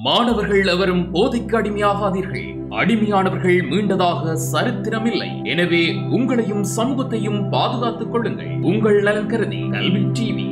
மாணவர்கள் எவரும் போதைக்கு அடிமையாகாதீர்கள். அடிமையானவர்கள் மீண்டதாக சரித்திரமில்லை. எனவே உங்களையும் சமூகத்தையும் பாதுகாத்துக் கொள்ளுங்கள். உங்கள் நலன் கருதி கல்வி டிவி.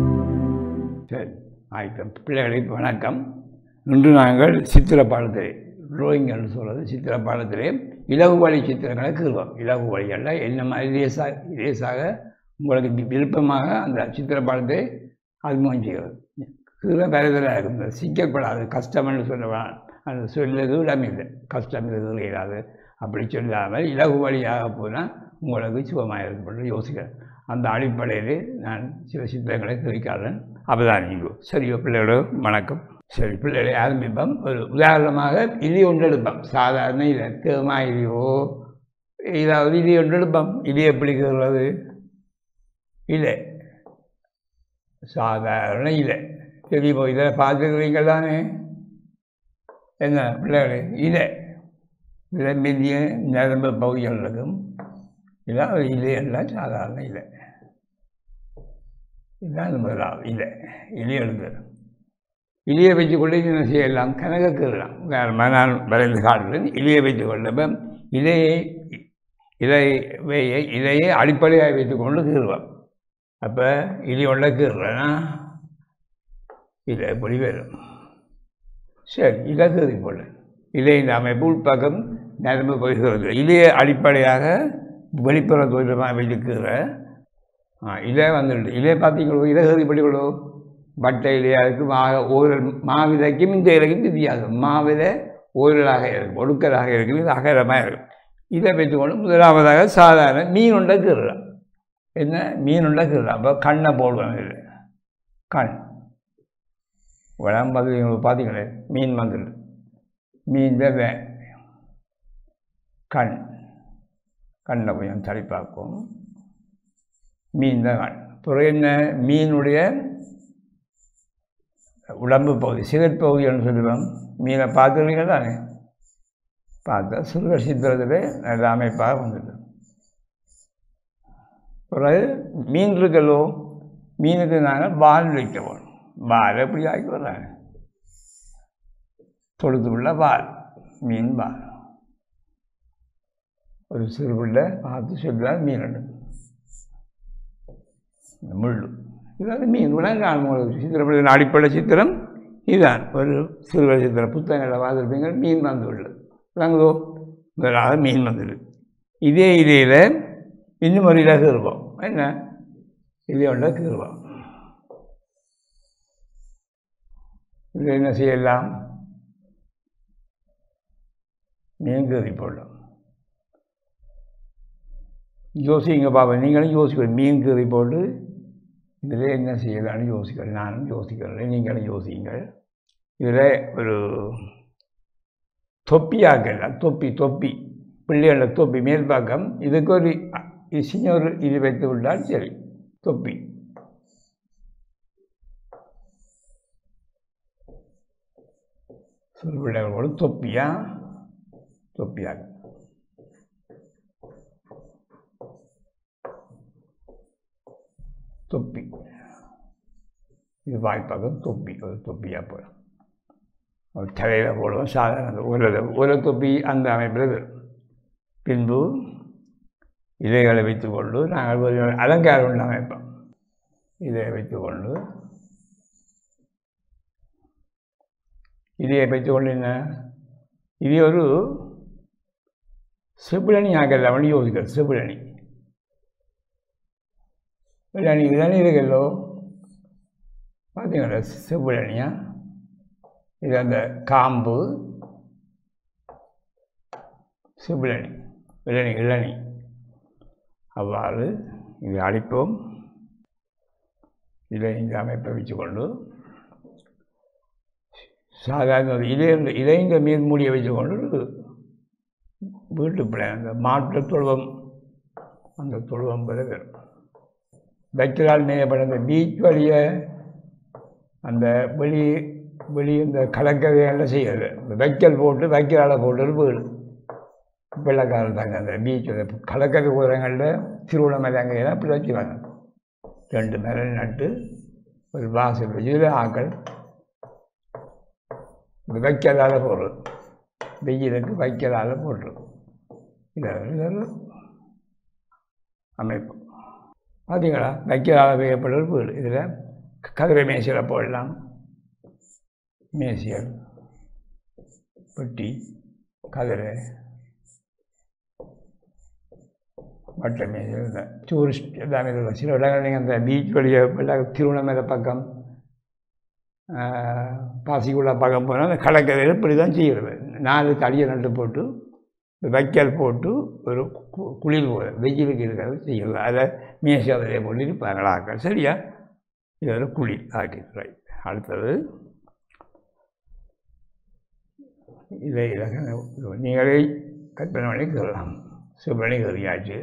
பிள்ளைகளுக்கு வணக்கம். இன்று நாங்கள் சித்திர பாடத்திலே ட்ராயிங் என்று சொல்வது சித்திர பாடத்திலே இலகு வழி சித்திரங்களை கீழ்வோம். இலகு வழிகளில் என்ன மாதிரி லேசாக உங்களுக்கு விருப்பமாக அந்த சித்திர பாடத்தை அறிமுகம் செய்கிறது. கீழே வேறுதலாக இருக்கும். இந்த சிக்கப்படாது கஷ்டம்னு சொல்லலாம். அந்த சொல்லுறது இடமில்லை. கஷ்டம் இது இல்லாது அப்படி சொல்லாமல் இலகு வழியாக போனால் உங்களுக்கு சுகமாக இருக்கும் யோசிக்கிறேன். அந்த அடிப்படையில் நான் சில சித்திரங்களை தெரிவிக்காதேன். அவதானிங்கோ. சரியோ பிள்ளைகளோ வணக்கம். சரி, பிள்ளைகளை ஆரம்பிப்போம். ஒரு உதாரணமாக இலி ஒன்று எடுப்போம். சாதாரண இலை தேமா இலியோ ஏதாவது இலி ஒன்று எடுப்போம். இலி எப்படி கீறுறது? இலை சாதாரண இலை தெரியுமோ? இதில் பார்த்துக்கிறீங்க தானே? என்ன பிள்ளைகளே, இலை இதில் மெல்லிய நரம்பு பகுதிகள் இருக்கும். இதான் இலை எல்லாம் சாதாரண இலை. இதுதான் முதலாவது இலை. இலை எழுதுறது. இலியை வைத்துக்கொண்டு என்ன செய்யலாம்? கனக கீறலாம். நான் வரைந்து காட்டுறேன். இலியை வைத்துக்கொள்ள இலையை அடிப்படையாக வைத்துக்கொண்டு கீறுவோம். அப்போ இலி ஒன்றை கீறுறேன்னா இலை எப்படி வரும்? சரி, இலை கீறி போல இலை இந்த அமைப்பு உள்பக்கம் நரம்பு போகிறது. இலையை அடிப்படையாக வெளிப்புற தோற்றமாக வைத்து கீற இலை வந்துடுது. இலை பார்த்தீங்களோ? இலை கீறி படிக்கொள்ளோ? பட்டை இலையாருக்கு மாவிலைக்கும் இந்த இலைக்கும் வித்தியாசம். மாவிலை ஓரலாக இருக்கும், ஒடுக்கலாக இருக்கும், இது அகரமாக இருக்கும். இதை வைத்துக்கொண்டு முதலாவதாக சாதாரண மீன் உண்டை கீறலாம். என்ன மீன் உண்டை கீறலாம்? அப்போ கண்ணை போடுவோம். இல்லை கண் உடம்பு பார்த்தீங்களே மீன் வந்துடு. மீன் கண் கண்ணை கொஞ்சம் தடி பார்க்கும். மீன் தான் கண். பிறகு என்ன? மீனுடைய உடம்பு பகுதி சிகற்பகுதின்னு சொல்லுவோம். மீனை பார்த்துருவீங்க தானே? பார்த்தா சிறுக சித்திரத்தில் நல்ல அமைப்பாக வந்துடும். பிறகு மீன் இருக்கலோ, மீனுக்கு நாங்கள் வால் வைக்க போகணும். வால் எப்படி ஆக்கி வர்றாங்க? தொழுத்து உள்ள வால், மீன் வால். ஒரு சிறு பிள்ளை பார்த்து சொல்லுவார் மீன் முள்ளு. இதாவது மீன் விலங்கான சித்திரம் அடிப்படை சித்திரம் இதுதான். ஒரு சிறுவ சித்திரம் புத்தகங்களில் பார்த்துருப்பீங்க. மீன் வந்து உள்ளது விளங்குதோ? முதலாக மீன் வந்துடு. இதே இலையில் இன்னும் ஒரு இலை கீறுவோம். என்ன இலை ஒன்றை கீறுவோம். இதில் என்ன செய்யலாம்? மீன் கீறி போடலாம். யோசிங்க பாப்பா, நீங்களும் யோசிக்கணும். மீன் கீறி போட்டு இதில் என்ன செய்யலான்னு யோசிக்கிறேன். நானும் யோசிக்கிறேன், நீங்களும் யோசிங்கள். இதில் ஒரு தொப்பியாக்கலாம். தொப்பி பிள்ளைகள தொப்பி மேல்பாக்கம். இதுக்கு ஒரு சின்ன ஒரு இது வைத்து விட்டால் சரி. தொப்பி பிள்ளைகளோட தொப்பியாக தொப்பி. இது வாய்ப்பாக தொப்பி. ஒரு தொப்பியாக போடும். ஒரு தலையில் போடுவோம். சாதாரண ஒரு தொப்பி அந்த அமைப்பில் பின்பு இலைகளை வைத்துக்கொண்டு நாங்கள் ஒரு அலங்காரம் ஒன்று அமைப்போம். இதை வைத்துக்கொண்டு இதையை வைத்துக்கொண்டு என்ன இது ஒரு செப்பிலணி ஆக்கலாம் யோசிக்கிறது. செப்பிலணி இளநீ இருக்குல்லோ பார்த்தீங்களா? செப்பிலணியா? இது அந்த காம்பு செப்பிலணி இளநீ. அவ்வாறு இது அடிப்போம். இதை இந்த அமைப்பை வச்சுக்கொண்டு சாதாரண இலைங்க மீன் மூடியை வச்சுக்கொண்டு வீட்டு பிள்ளை அந்த மாட்டு தொழுவம், அந்த தொழுவம் பெற வரும். வைக்கலால் மேயப்பட அந்த பீச் வழியை அந்த வெளி இந்த கலக்கதையெல்லாம் செய்யாது. இந்த வைக்கல் போட்டு வைக்கலால் போட்டு வீடு வெள்ளக்காரர் தாங்க. அந்த பீச்சில் கலக்கரை ஊரங்களில் திருவண்ணாமலை அங்கெல்லாம் இப்படி வச்சுவாங்க. 2 மரம் நட்டு ஒரு வாசல் வச்சு இதில் ஆக்கள் வைக்கலால் போடுறது, வெயிலுக்கு வைக்கலால் போடுறது. இது அமைப்பு பார்த்தீங்களா? வைக்கலால் செய்யப்படுற வீடு. இதில் கதிரை மேசியில் போடலாம், மேசியல் பெட்டி கதிரை வட்ட மேசியல் டூரிஸ்ட் எல்லாமே இருக்கும். சில இடங்கள் நீங்கள் அந்த பீச் வழியாக திருவண்ணாமலை பக்கம் பாசிக்குள்ள பக்கம் போனால் அந்த கடற்கரையில் இப்படி தான் செய்கிறது. 4 தடியை நட்டு போட்டு வைக்கல் போட்டு ஒரு குளிர் போல வெயிலுக்கு இருக்கிறது செய்கிறது. அதில் மேசி அதிலே போட்டு இருப்பாங்களாக்க. சரியா? இது ஒரு குளிர் ஆக்கிட்டு. அடுத்தது இதை நீங்களே கற்பனை பண்ணி கேட்கலாம். சுப்பணி கறியாச்சு.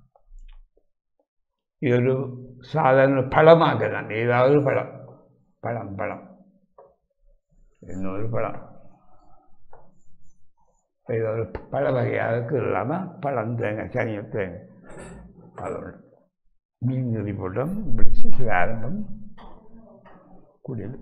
இது ஒரு சாதாரண பழமாக தான், ஏதாவது பழம் பழம் பழம் இன்னொரு பழம் இது ஒரு பழ வகையாக இல்லாமல் பழம் தேங்காய் சனிய தேங்காய் அதோட மீன் கறி போட்டோம். இப்படி ஆரம்பம் கூடியது.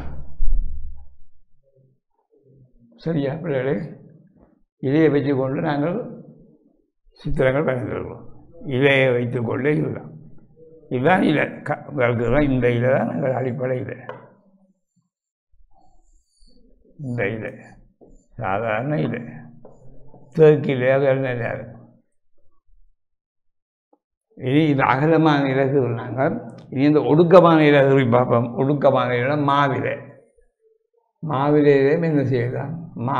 சரியா பிள்ளைகளே? இலையை வைத்துக்கொண்டு நாங்கள் சித்திரங்கள் பயன்படுத்துகிறோம். இலையை வைத்துக்கொண்டே இதுதான் இதுதான் இலை தான். இந்த இலை தான் நாங்கள் அடிப்படை இலை. இந்த இலை சாதாரண இலை, தேக்கு இலை, அது என்ன இனி இது அகலமான இலகுகள். நாங்கள் இனி இந்த ஒடுக்கமான இலகுகள் பார்ப்போம். ஒடுக்கமான இலை மாவிலை. மாவிலையிலே என்ன செய்யலாம்?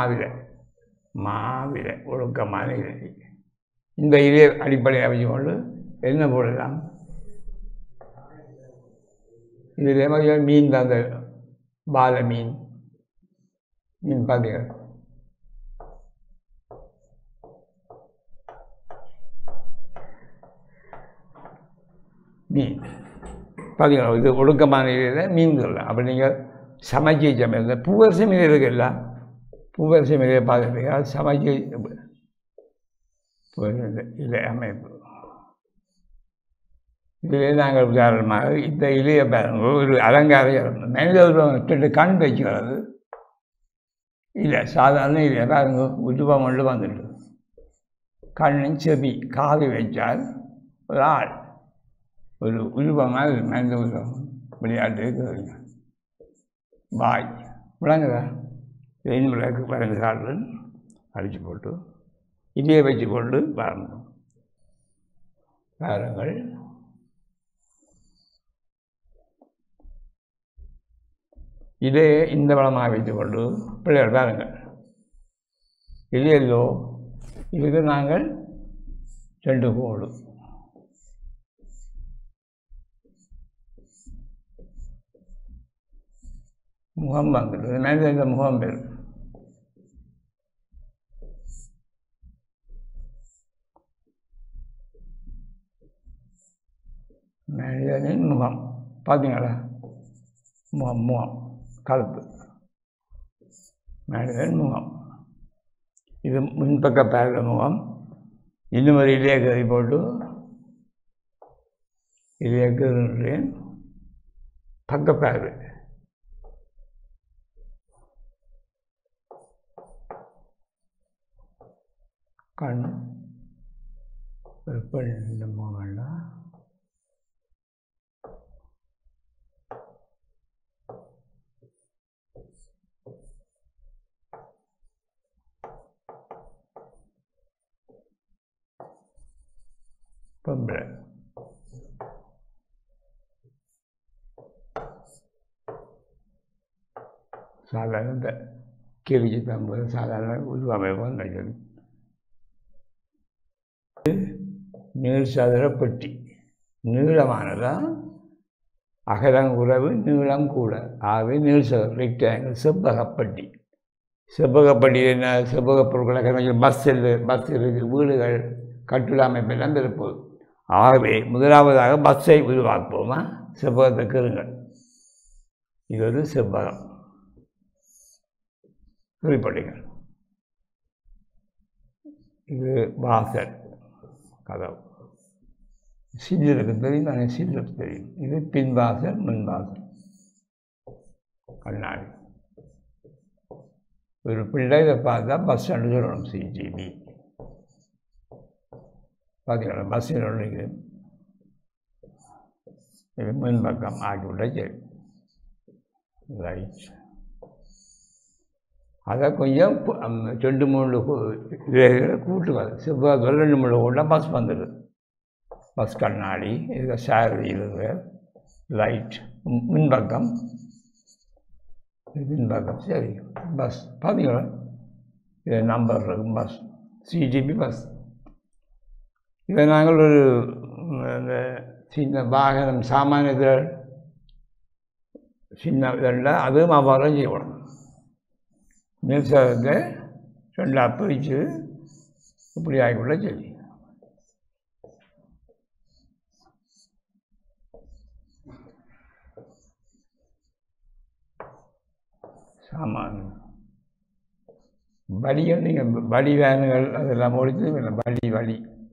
மாவிலை ஒடுக்கமான இலை. இந்த இலையை அடிப்படையாக வச்சுக்கொண்டு என்ன போடலாம்? இதில் மீன் தான், அந்த பாலை மீன் பார்த்தீங்க மீன் பார்த்தீங்களா? இது ஒடுக்கமான இலையில் மீன்கள். அப்போ நீங்கள் சமைச்சி சமையல் பூவரசி மீன் இருக்குல்ல, பூவரசி மீனை பார்த்துருப்பீங்க. அது சமைச்சி இலை அமைப்பு. இதிலே நாங்கள் உதாரணமாக இந்த இலையை பாருங்க, ஒரு அலங்காரம் மனித கண் வச்சுக்கிறது இல்லை. சாதாரண இலையை பாருங்க, உருவம் கொண்டு வந்துட்டு கண்ணின் செவி காது வச்சால் ஒரு ஆள், ஒரு உருவமாக மனித உருவம் விளையாட்டு வாய் விளங்குதா? வெயின் விளக்கு விளங்குகிறார்கள் அடித்து போட்டு இலையை வச்சு கொண்டு பாருங்கள். இதே இந்த வளமாக வைத்துக்கொண்டு பிள்ளைகள் பாருங்கள். இல்லையோ இதுக்கு நாங்கள் 2 கோடு முகம் வந்துடுது. மேலே இந்த முகம் பேர் மனிதனின் முகம் பார்த்தீங்களா? முகம் கலப்பு மனிதன் முகம். இது முன்பக்க பேர முகம். இன்னும் ஒரு இலையை கறி போட்டு இலையை கறி பக்கப்பேரு கண் இந்த முகம்னா பொம்பளை. சாதாரண இந்த கேள்வி தம்பது சாதாரண உருவமைப்பு நினைக்கிறது. நீள் சதுர பெட்டி நீளமானதா, அகலம் குறைவு, நீளம் கூட. ஆகவே நீள் சதுர ரெக்டாங்கிள் செவ்வகப்பட்டி. செவ்வகப்பட்டி என்ன? செவ்வக பொருட்களை பஸ் இருக்குது, வீடுகள், கட்டுட அமைப்பெல்லாம் இருப்போம். ஆகவே முதலாவதாக பஸ்ஸை உருவாக்குவோமா? செவ்வகத்தை கருங்கள். இது ஒரு செவ்வகம். குறிப்பிடுங்கள். இது வாசல் கதவு. சில்லுக்கு தெரியும், ஆனால் சில்லுக்கு தெரியும். இது பின்வாசல், முன்வாசல், கண்ணாடி. ஒரு பிள்ளை இதை பார்த்தா பஸ் ஸ்டாண்டு சொல்லணும் சிஜிபி. பார்த்தீங்களா பஸ் ஒன்று இது முன் பக்கம் ஆக்கி விட்டா சரி. ரைட். அதை கொஞ்சம் 2-3 கூட்டுவாது. செவ்வாய் 2-3 கூட்டா பஸ் வந்துடுது. பஸ் கண்ணாடி இது சேர் இது லைட் முன்பக்கம் பின்பக்கம் சரி. பஸ் பார்த்தீங்களா இது நம்பர் இருக்கும் பஸ் சிஜிபி பஸ். இதை நாங்கள் ஒரு இந்த சின்ன வாகனம் சாமானியத்தில் சின்ன இதெல்லாம் அதுவும் அவ்வாறு செய்யணும். மின்சாரத்தை 2 பிரித்து இப்படி ஆகிவிட சரி. சாமான் வழிகள் நீங்கள் வழி வேனுகள் அதெல்லாம் முடித்து வழி வழி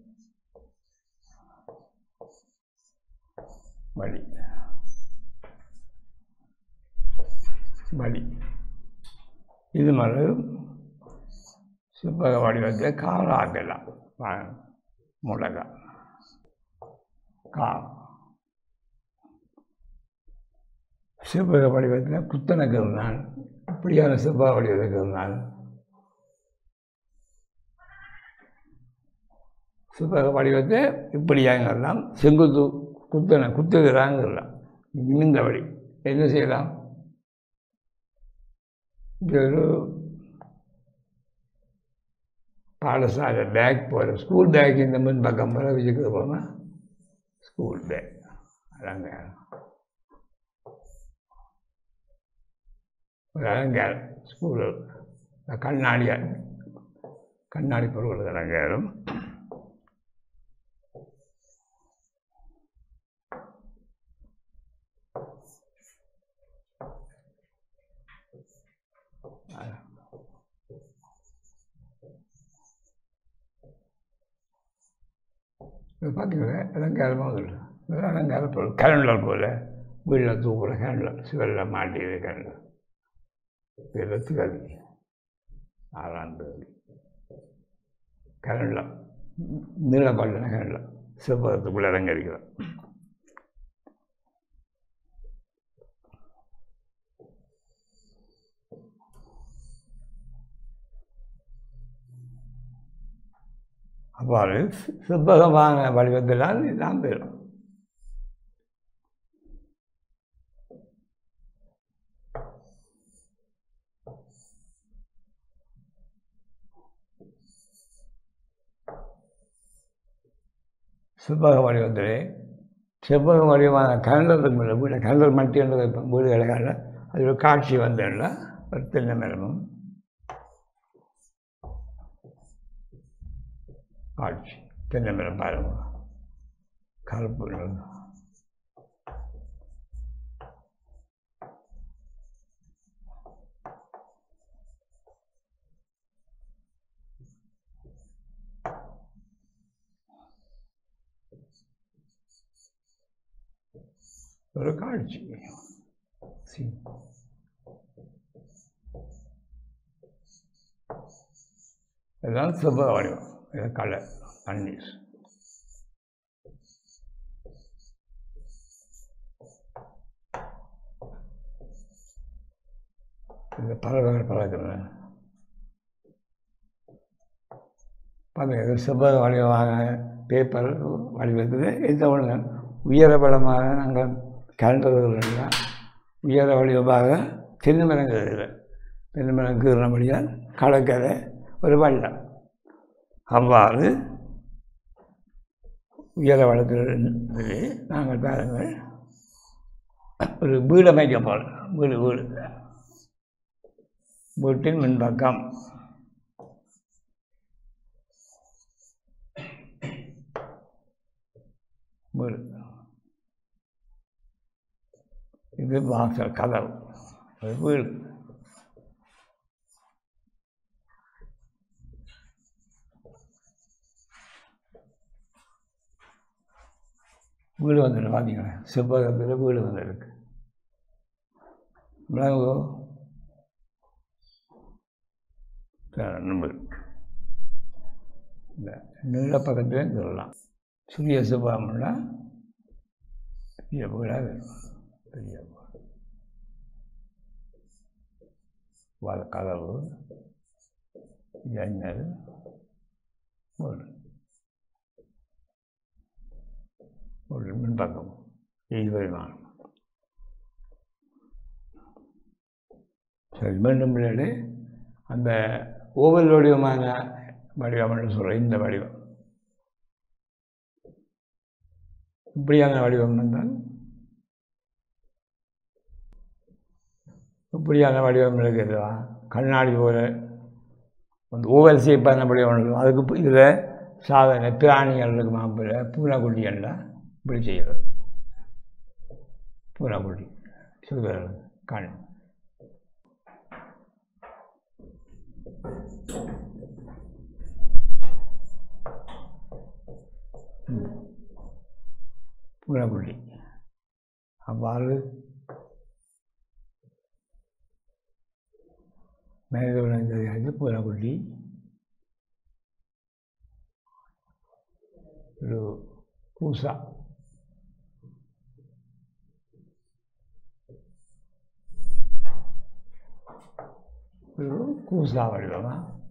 வழி வழி இது மாதிரி செவ்வக வடிவத்தில் கார் ஆக்கலாம். முடகா கார் செவ்வக வடிவத்தில் குத்தனக்கு இருந்தால் இப்படியான செவ்வக வடிவத்துக்கு இருந்தால் செவ்வக வடிவத்தை இப்படியாங்கலாம் செங்குத்து குத்துகிறாங்கலாம். இந்த வழி என்ன செய்யலாம்? இது ஒரு பாடசாலை பேக் போகிற ஸ்கூல் பேக் இந்த முன் பக்கம் போல வச்சுக்க போனால் ஸ்கூல் பேக் அலங்காரம் ஒரு அலங்காரம் ஸ்கூலு கண்ணாடி பொருட்கள் அலங்காரம். பார்த்தீங்களா அலங்காரமாக வந்துடும். அலங்கார பொருள் கேலண்டர் போல் வீட்டில் தூக்குற கேலண்டர் சிவரில் மாட்டியது கேலண்டர் எழுத்துக்காது 6ஆம் தேதி கேலண்டர் நீளப்பாட்டின கேலண்டர் செவ்வகத்துக்குள்ளே அலங்கரிக்கிறோம். அவ்வாறு செவ்வகமான வடிவத்தினால் நாம் பெறும். செவ்வக வடிவத்திலே செவ்வக வடிவமான கலண்டருக்கு மேலே வீடு கலண்டர் மட்டி என்ற வீடுகளை கண்ட அது ஒரு காட்சி வந்தேன்ல ஒரு தென்னை மரமும் காட்சி தென்னை மரம் பாருங்க கருப்பு ஒரு காட்சி. இதுதான் செவ்வக வடிவம். இது கலர் தண்ணீர். இந்த பறவைகள் பறக்குது பார்த்தீங்க. செவ்வக வடிவமாக பேப்பர் வடிவத்தில் எந்த ஒன்று உயர பலமாக நாங்கள் கலண்டர்கள்லாம் உயர வடிவமாக தென்னை மரங்கள் தென்னை மரம் கீறினபடியால் கடற்கரை ஒரு வள்ளம் அவ்வாறு உயர வளத்தில் நாங்கள் பாருங்கள் ஒரு வீடு அமைக்க போகிறோம். வீட்டின் முன்பக்கம் வீடு இது வாசல் கதவு ஒரு வீடு. வீடு வந்துடும் பார்த்தீங்களா செவ்வகத்தில் வீடு வந்துருக்கு. மிளகு நம்பர் இந்த நீள பக்கத்துலேயும் சொல்லலாம். சூரிய சுபாவம்னா பெரிய வீடாக வேணும். பெரிய வீடு கதவு ஜன்னல் ஒரு மின்பக்கம் இது வருமானம். சரி, மீண்டும் பிள்ளைகளே அந்த ஓவல் வடிவமான வடிவம் என்று சொல்கிறேன். இந்த வடிவம் இப்படியான வடிவம் என்றால் இப்படியான வடிவம் இருக்கிறதா கண்ணாடி போல அந்த ஓவல் ஷேப்பான வடிவம் இருக்கும். அதுக்கு இதில் சாதனை பிராணிகளுக்கு மாப்பிள்ள பூனைக்குட்டி எல்லாம் இப்படி செய்கிறது. பூனைக்குட்டி சொல்கிறது கண் பூனைக்குட்டி அவ்வாறு மனித விலங்கு பூனைக்குட்டி ஒரு பூசா ஒரு கூசா வடிவமா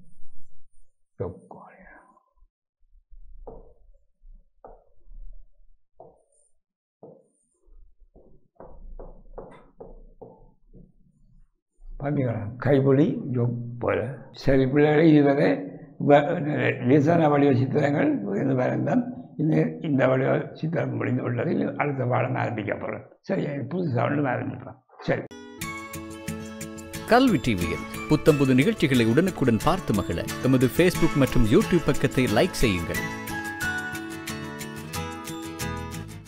பார்த்தீங்களா கைப்பொலி ஜோக் போல. சரி பிள்ளைகளை இதுவரை லேசான வடிவ சித்திரங்கள் இந்த வரைந்தான். இந்த வடிவ சித்திரம் முடிந்து உள்ளது. அடுத்த பாடம் ஆரம்பிக்க போகிறேன். சரி, புதுசாக ஒன்று ஆரம்பிக்கலாம். சரி, கல்வி டிவியில் புத்தம்புது நிகழ்ச்சிகளை உடனுக்குடன் பார்த்து மகிழ எமது ஃபேஸ்புக் மற்றும் யூடியூப் பக்கத்தை லைக் செய்யுங்கள்.